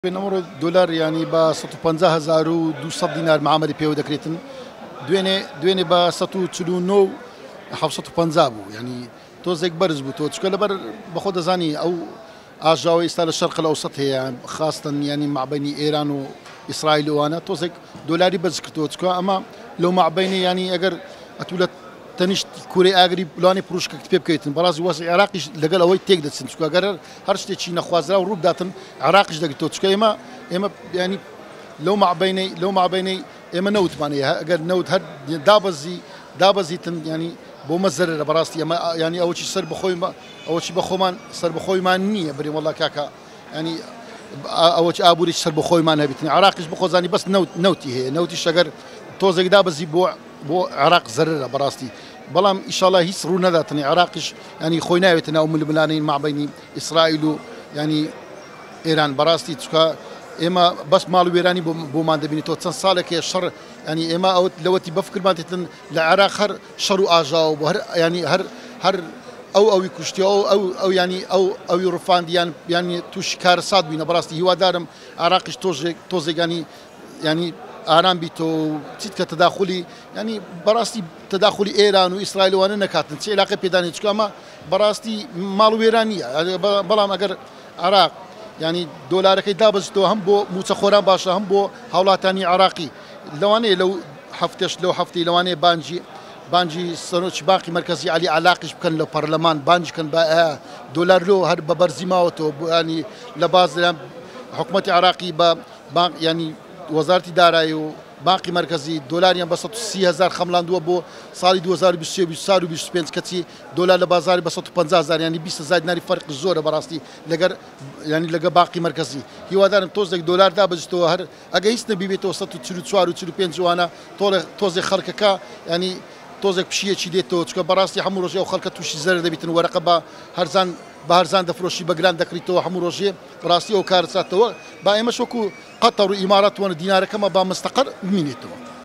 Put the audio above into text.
بنمر دولار يعني ب 150,200 دينار معامله بيو دكريتن دويني ب 149 750 بو يعني توزيك برز بو تشكل بر باخذ زاني او اجاوي استال الشرق الاوسط هي يعني خاصه يعني مع بين ايران واسرائيل وانا توزيك دولاري بزكتو اما لو مع بين يعني اگر اتولت تنشت كوري اغري بلاني بروش كتب كيتن برازي واس عراقي لقال اوي تيك دتسن سكو اگر هرشتي تشي نخوازرا وروب داتن عراقي دقتو تشكو اما يعني لو مع بيني اما نوت ماني اگر نوت هر دابزي تن يعني بو مزر براستي اما يعني اول شي سر بخوي ما اول شي بخومان سر بخوي ما نيه بري والله كاكا يعني اول شي ابوري سر بخوي ما نبيتني عراقي بخوزاني بس نوتي هي نوتي شجر توزك دابزي بو عراق زرر براستي بلام ان شاء الله يسرون ذاتني عراقش يعني خوينا بتنا ام لبنانين مع بين اسرائيل يعني ايران براستي تشكا اما بس مالو ايراني بو ما دبني تو صالك الشر يعني اما او لوتي بفكر ما تتن العراق هر شرو اجاو وهر يعني هر او يكشتي او يعني او يرفان يعني توش كار صاد بينا براستي هو دارم عراقش توزي يعني آرام بيتو تيت كتداخلي يعني براستي تداخلي إيران وإسرائيل وأنا نكاتن شيء علاقة بيداني تكاما براستي مالو إيرانية بلام أجر عراق يعني دولار كي دابز تو هم بو متخوران باشا هم بو هولاتاني عراقي لو حفتي لو أنا بانجي سنوش باقي مركزي علي علاقش كان لو برلمان بانجي كان بقى دولار له هر ببرزي ماوتو يعني لباز حكومة عراقي يعني وزارة دارایی باقي مركزي دولار يعني بسط 30,000 خملان دو بو صالي 2025 كتي دولار لبازار بسط 50,000 يعني 20,000 ناري فرق الزور براستي لقر يعني لقى باقي مركزي هو هذا توزك دولار دا بجتو هر اجيسنا بيبيتو وسط 34 وانا توزك خلقك يعني توزك بشيء شي ديتو تشكا براستي حمو روجي وخلقته شي زر دبيتن ورقه بهرزان دفروشي بجراند دكريتو حمو روجي براستي وكارساتو با ايما شوكو قطر وامارات ون دينار كما با مستقر مينيتو